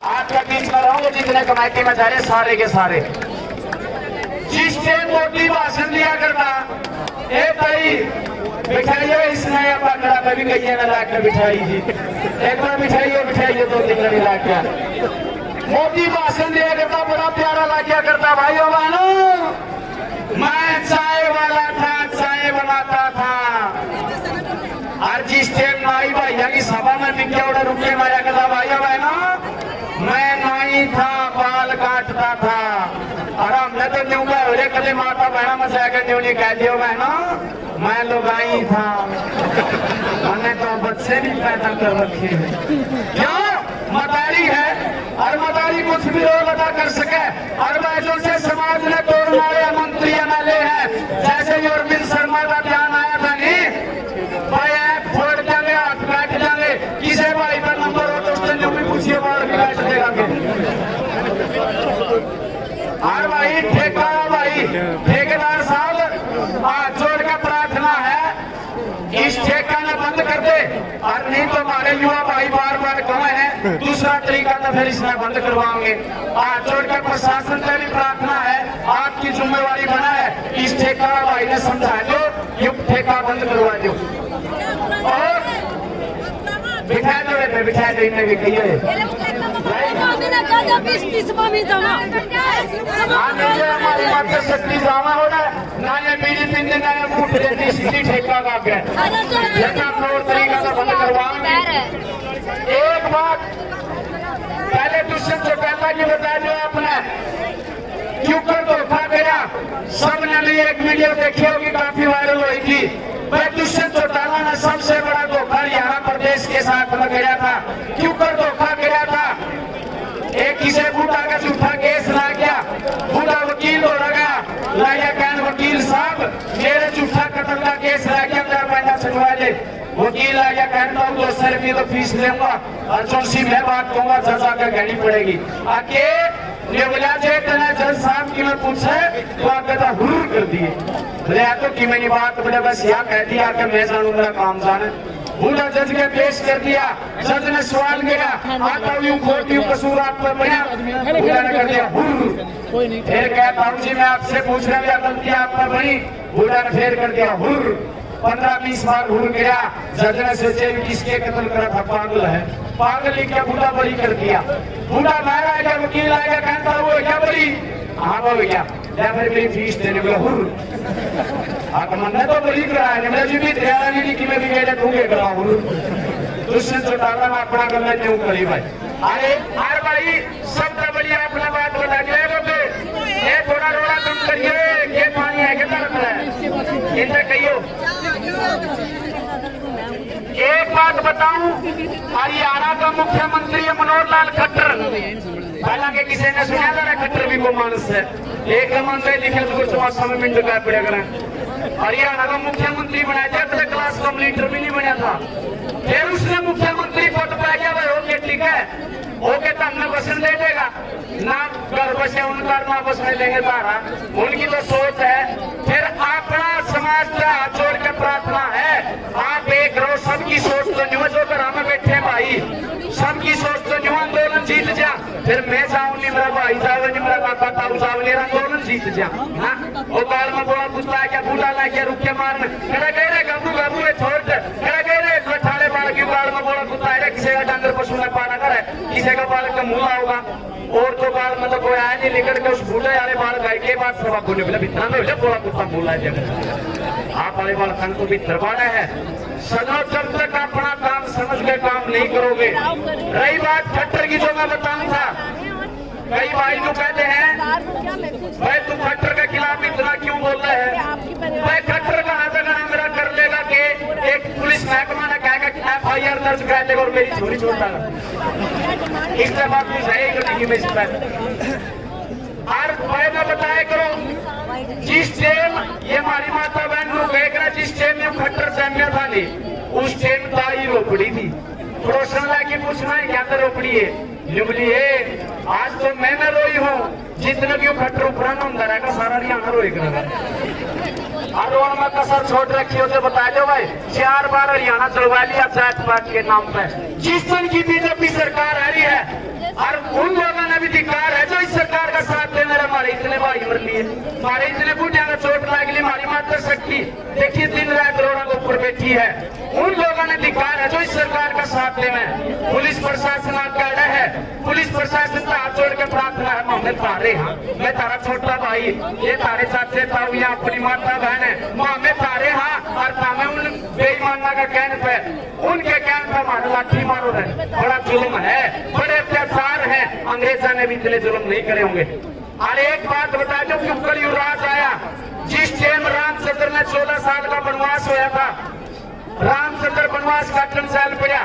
आपके बीच में रहूंगे जितने कमेटी में जा रहे सारे के सारे। जिस टाइम मोदी भाषण दिया करता ए भाई बिठाइए इसने पकड़ा कभी कहिए ना लाके बिठाई जी एक बार बिठाइए 2-3 घड़ी लाके मोदी भाषण दिया करता बड़ा प्यारा लाग्या करता। भाइयों बहनों मैं चाय वाला था चाय बनाता था और जिस टाइम नाई भैया की सभा में बिक्या उड़ा रुके माया करता। भाइयों बहनों मैं नाई था बाल काटता था और हमने तो न्यू का कदे माता बहना में जाकर न्यू नहीं कह दियो बहनों मैं लुगाई था मैंने तो बच्चे भी पैदा कर रखे हैं। क्यों मदारी है और मदारी कुछ भी रोल अदा कर सके और वैसों से समाज ने तोड़ मारे मंत्री एमएलए है जैसे योरविंद शर्मा का बयान आया था नहीं भाई ऐप छोड़ देंगे हाथ काट देंगे किसे भाई का नंबर हो तो उसने भी पूछिए बाहर काट देगा और भाई ठेकेदार साहब हाथ जोड़ के प्रार्थना है इस ठेका न बंद कर दे और नहीं तो हमारे युवा भाई बार बार कहे हैं दूसरा तरीका तो फिर इसमें बंद करवाएंगे। हाथ जोड़कर प्रशासन से भी प्रार्थना है आपकी जिम्मेवारी बना है इस ठेका भाई ने समझा दो युग ठेका बंद करवा दो और बिठा दो इन्हें भी कहिए हमारी मात्र शक्ति जावा हो रहा ना ये बीड़ी पीने ना ये बूट देती सीधी ठेका का तरीका से बंद करवाएंगे। एक बात पहले दुष्यंत चौटाला जी बता दो आपने क्यों कर धोखा गया सबने भी एक वीडियो देखी होगी काफी वायरल हुई थी। वह दुष्यंत चौटाला ने सबसे बड़ा धोखा हरियाणा प्रदेश के साथ में गया था। क्यों कर धोखा गया था एक किसी बूढ़ा का झूठा केस ला गया बूढ़ा वकील हो रहा लाया कहन वकील साहब मेरे झूठा कत्ल का केस ला गया मेरा पैसा छुड़वा दे वकील आ गया कहता हूँ 200 रुपये तो फीस लेगा और जो सी मैं बात कहूंगा जज आकर कहनी पड़ेगी आके जज साहब की मैं पूछे तो आगे तो हुर्र कर दिए बोले तो कि मैंने बात बोले बस यहाँ कह दिया कि मैं जानू मेरा काम जाने बूढ़ा जज के पेश कर दिया जज ने सवाल किया आता हूँ खोट यूं कसूर आप पर बना बूढ़ा ने कर दिया हुर्र फिर कहता हूँ जी मैं आपसे पूछ रहा हूँ गलती आप पर बनी बूढ़ा ने फिर कर दिया हुर्र 15-20 बार घूम गया जज ने सोचे किसके कत्ल करा था पागल है पागल ही क्या बूढ़ा बरी कर दिया बूढ़ा बाहर आ गया वकील आ गया कहता वो क्या बरी हाँ वो गया या फिर मेरी फीस देने बोला हुर्र मैंने तो बरी कराया मेरा जी भी दरिया नहीं कि मैं भी गए दूंगे करा हुर्र दुष्यंत चौटाला में अपना गलत क्यों करी भाई अरे हर भाई सबसे बड़ी आपने बात बता दिया ये थोड़ा रोड़ा कम करिए ये पानी है कितना है इनसे कहियो। एक बात बताऊं हरियाणा का मुख्यमंत्री है मनोहर लाल खट्टर हालांकि किसी ने सुना था खट्टर भी को मानस है एक मंत्री लिखे तो कुछ समय मिनट का पड़ेगा हरियाणा का मुख्यमंत्री बनाया था तो क्लास कम लीडर भी नहीं बना था फिर उसने मुख्यमंत्री पद पर गया भाई ओके ठीक है ओके तो हमने बसन दे देगा ना घर बसे उनका ना बसने लेंगे तारा उनकी तो सोच है। फिर अपना समाज का हाथ जोड़ के प्रार्थना है आप एक रहो सबकी सोच तो न्यू जो घर में बैठे भाई सबकी सोच तो न्यू आंदोलन जीत जा फिर मैं जाऊं नहीं मेरा भाई जाओ नहीं मेरा काका ताऊ जाओ नहीं आंदोलन जीत जा हाँ वो बाल में बोला कुत्ता क्या बूढ़ा ला क्या रुक के मारने कह रहे गबू गबू छोड़ दे कह रहे ठाड़े बाल की बाल में बोला कुत्ता है किसी का डंगर पशु ने पाना करे किसी का बाल का मुंह होगा और तो बाल मतलब कोई आया नहीं निकल के उस बूढ़े वाले बाल गाय के बाद सब बोले बोले भित्ता में बोले बोला कुत्ता बोला है आप वाले बाल खन को भी दरबारा है सदा जब तक अपना काम समझ के काम नहीं करोगे। रही बात खट्टर की जो मैं बताऊं था कई भाई जो कहते हैं भाई तू खट्टर के खिलाफ इतना क्यों बोल रहे हैं भाई खट्टर का हाथ अगर मेरा कर लेगा कि एक पुलिस महकमा ने कहेगा कि FIR दर्ज कर लेगा और मेरी छोरी छोड़ देगा इससे बात नहीं सही करेगी मैं शिकायत और भाई मैं बताया करो जिस टाइम ये हमारी माता बहन को कहेगा जिस टाइम में खट्टर जन्मे था नहीं उस टाइम ताई रोपड़ी थी पड़ोसन लाके पूछना है क्या रोपड़ी है निबली है आज तो मैं रोई हूँ जितने भी खट्टर पुराना अंदर है सारा हरियाणा रोई करेगा और में कसर छोड़ रखी हो तो बता दो भाई 4 बार हरियाणा चलवा लिया जात पात के नाम पे जिस दिन की बीजेपी सरकार आ रही है और उन लोगों ने भी धिक्कार है जो इस सरकार का साथ दे रहे। हमारे इतने भाई मर लिए, हमारे इतने बूढ़िया का चोट लगी, हमारी माता शक्ति देखिए दिन रात रोड़ा के ऊपर बैठी है। उन लोगों ने धिक्कार है जो इस सरकार का साथ दे में। पुलिस प्रशासन आपका अड़ा है, पुलिस प्रशासन का हाथ जोड़ के प्रार्थना है, मोहम्मद तारे हाँ मैं तारा छोटा भाई, ये तारे चाचे ताऊ या अपनी माता बहन है, मोहम्मद तारे हाँ और तामे उन बेईमाना का कहने पे उनके कहने पे हमारा लाठी मारो है। बड़ा जुल्म है, बड़े अत्याचार है, अंग्रेजा ने भी इतने जुल्म नहीं करे होंगे। और एक बात बता दो कि कलयुग राज आया जिस टाइम रामचंद्र ने 14 साल का वनवास होया था, रामचंद्र वनवास काटन साल पड़ा,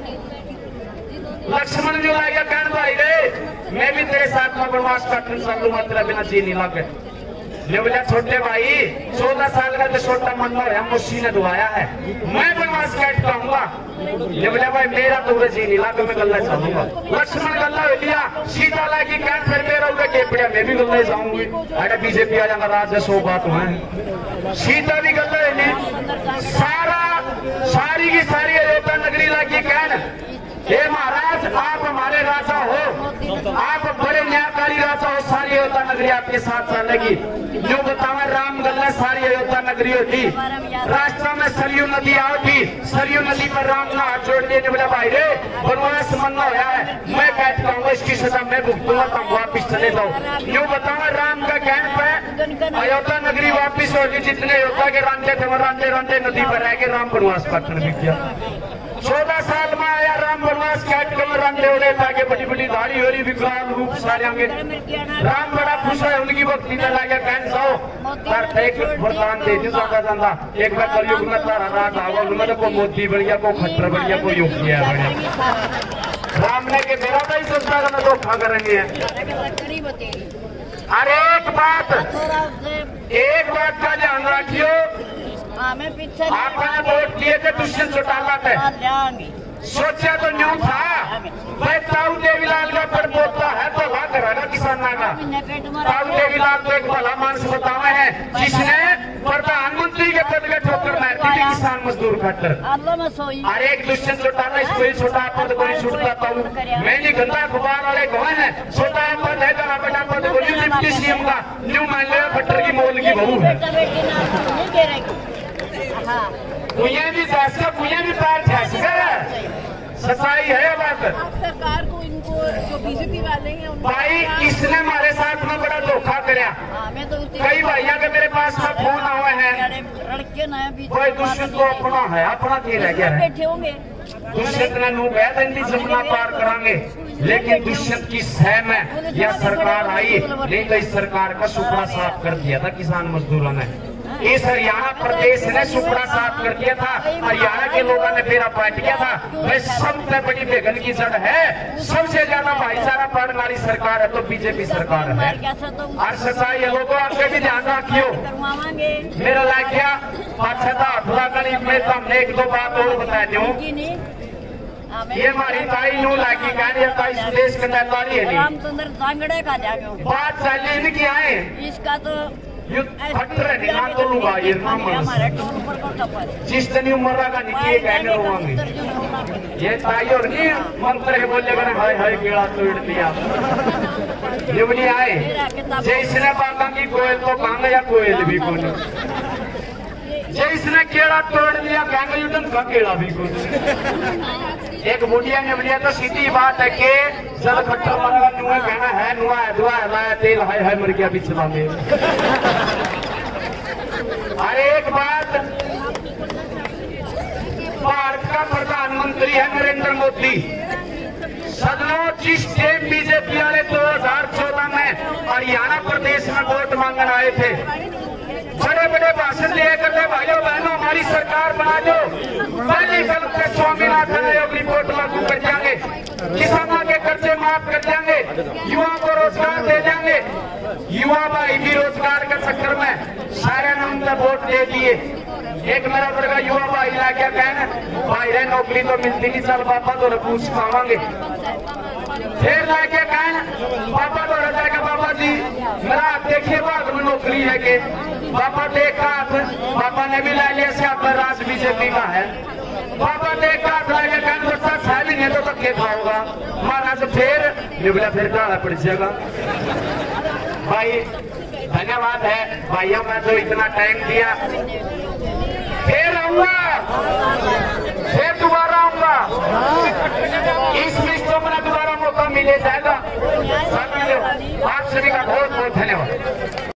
लक्ष्मण जो आ गया कहने भाई रे मैं भी तेरे साथ में वनवास काटन चालू तेरा बिना जी नहीं लागे। ने बोला छोटे भाई 14 साल का जो छोटा मन में मुझी ने दुआया है, मैं वनवास काट पाऊंगा। ने बोला भाई मेरा तो जी नहीं लागे, मैं गल्ला चाहूंगा। लक्ष्मण गल्ला हो लिया, सीता लागी कहन फिर मेरा उधर केपड़िया मैं भी गल्ला जाऊंगी। अरे बीजेपी आ जाएगा राज 100 बात है, सीता भी गल्ला है ली सारी की सारी अयोध्या नगरी लागी कहन हे महाराज आप हमारे राजा हो, आप बड़े न्यायकारी राजा हो, सारी अयोध्या नगरी आपके साथ चलेगी। जो बतावा राम गल्ला सारी अयोध्या नगरी होती, रास्ता में सरयू नदी आओ थी, सरयू नदी पर राम ने हाथ जोड़ दिए, बोला भाई रे वनवास मन्ना होया है, मैं बैठ पाऊंगा, इसकी सजा मैं भुगतूंगा, तुम वापिस चले जाओ। यूँ बतावा राम का कहने पे अयोध्या नगरी वापिस होगी। जितने अयोध्या के रांझे थे वो रांझे रांझे नदी पर रह के राम वनवास काटने भी किया। 14 साल में आया राम वनवास काट के रांझे उड़े ताकि बड़ी बड़ी दाढ़ी हो रही विकराल रूप सारे आगे। राम बड़ा खुश है, उनकी भक्ति में लगे कहन जाओ पर एक वरदान दे दी जाता जाता एक बार कलयुग में तारा रात आवा उनमें को मोदी बढ़िया को खट्टर बढ़िया को योग किया बढ़िया। राम ने के मेरा तो ही सोचता का धोखा करेंगे। अरे एक बात का ध्यान रखियो, आपने वोट दिए थे दुष्यंत चौटाला थे, सोचा तो न्यू था भाई ताऊ देवीलाल का पर बोलता है तो ला करेगा किसान का। ताऊ देवीलाल तो एक भला मानस बतावे है जिसने प्रधानमंत्री के पद में ठोकर मारती थी किसान मजदूर खातर। अरे एक दुष्यंत चौटाला इसको ही छोटा पद को नहीं छूटता ताऊ, मैं नहीं गंदा अखबार वाले कौन है, छोटा पद है बड़ा बड़ा पद को न्यू डिप्टी सीएम का न्यू मान लिया खट्टर की मोल की बहू है। कुएं भी जाएगा, कुएं भी पैर ठहरेगा, सच्चाई है बात। सरकार को इनको जो बीजेपी वाले हैं भाई किसने हमारे साथ में बड़ा धोखा कराया। कई भैया के मेरे पास में फोन आए हैं, कोई दुष्यंत को अपना है अपना की रह गया है, दुष्यंत ने नू गया दिल्ली जमुना पार करांगे, लेकिन दुष्यंत की सह में यह सरकार आई नहीं तो इस सरकार का सुपड़ा साफ कर दिया था किसान मजदूरों ने। इस हरियाणा प्रदेश ने सुपड़ा साफ कर दिया था, हरियाणा के लोगों ने बेड़ा पाट किया था। वह सबसे बड़ी बेगन की जड़ है, सबसे ज्यादा भाईचारा पाड़ने वाली सरकार है तो बीजेपी सरकार है। और सच्चाई है लोगों आगे भी ध्यान रखियो। मेरा लाग गया पाछा अधूरा गणित में तो हमने एक दो बात और बता दूं, ये हमारी ताई नू लागी कहने इस देश के नेतारी है रामचंद्र सांगड़े का जागे बात चाहिए इनकी आए इसका तो खट्टर है ना तो लूंगा ये नाम जिस दिन उम्र का निकले कहने रोवांगे ये ताई और नहीं मंत्र है बोले बने हाय हाय केड़ा तोड़ दिया ये आए जैसने बागा की कोयल तो कांगा या कोयल भी कौन जैसने केड़ा तोड़ दिया कांगा युद्धन का केड़ा भी कौन। एक बुढ़िया ने बुढ़िया तो सीधी बात है कि जल खट्टर मंगा नुआ कहना है नुआ है दुआ है लाया तेल है मर गया पिछला में। अरे एक बात भारत का प्रधानमंत्री है नरेंद्र मोदी, सदनों जिस टाइम बीजेपी वाले 2014 में हरियाणा प्रदेश में वोट मांगने आए थे, बड़े बड़े भाषण दिए करते भाइयों बहनों हमारी सरकार बना दो, पहली कल पे स्वामीनाथन आयोग रिपोर्ट लागू कर देंगे, किसानों के कर्जे माफ कर देंगे, युवाओं को रोजगार दे देंगे। युवा भाई भी रोजगार के चक्कर में सारे नंबर वोट दे दिए। एक मेरा वर्ग युवा भाई ला क्या कहना भाई रे नौकरी तो मिलती नहीं, चल पापा तो पूछ पावांगे। फिर लाके कहना पापा तो जाएगा बाबा जी मेरा हाथ देखिए बाद में नौकरी है के पापा देखा हाथ, पापा ने भी ला लिया से राज बीजेपी का है, पापा देखा हाथ लाके कहना अच्छा भी नहीं तो धक्के खाओगा महाराज, फिर निकला फिर काला पड़ जाएगा। भाई धन्यवाद है भाइयों, मैं तो इतना टाइम दिया, फिर आऊंगा, फिर दोबारा आऊंगा, इस विश्व में दोबारा मौका मिले जाएगा। आप सभी का बहुत बहुत धन्यवाद।